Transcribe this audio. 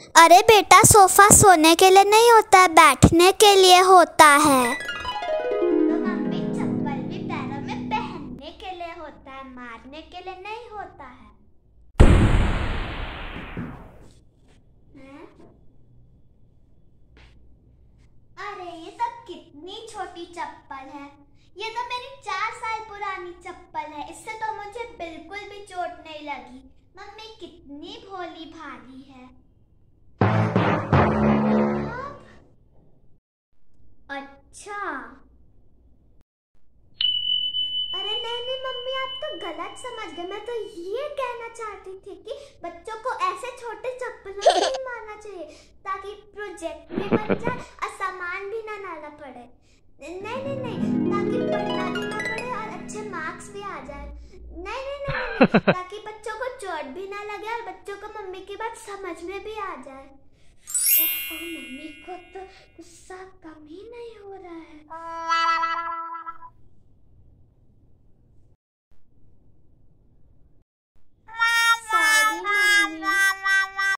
अरे बेटा, सोफा सोने के लिए नहीं होता है, बैठने के लिए होता है। तो मम्मी, चप्पल भी पैरों में पहनने के लिए होता है, मारने के लिए नहीं होता है। अरे ये तो कितनी छोटी चप्पल है। ये तो मेरी 4 साल पुरानी चप्पल है, इससे तो मुझे बिल्कुल भी चोट नहीं लगी। मम्मी कितनी भोली भाली है। अच्छा, अरे नहीं मम्मी, आप तो गलत समझ गए। मैं तो ये कहना चाहती थी कि बच्चों को ऐसे छोटे चप्पलों से नहीं मारना चाहिए, ताकि प्रोजेक्ट भी बन जाए और सामान भी ना लाना पड़े। नहीं, ताकि पढ़ना भी ना पड़े और अच्छे मार्क्स भी आ जाए। नहीं, ताकि बच्चों को चोट भी ना लगे और बच्चों को मम्मी की बात समझ में भी आ जाए। मम्मी को तो गुस्सा कम ही नहीं हो रहा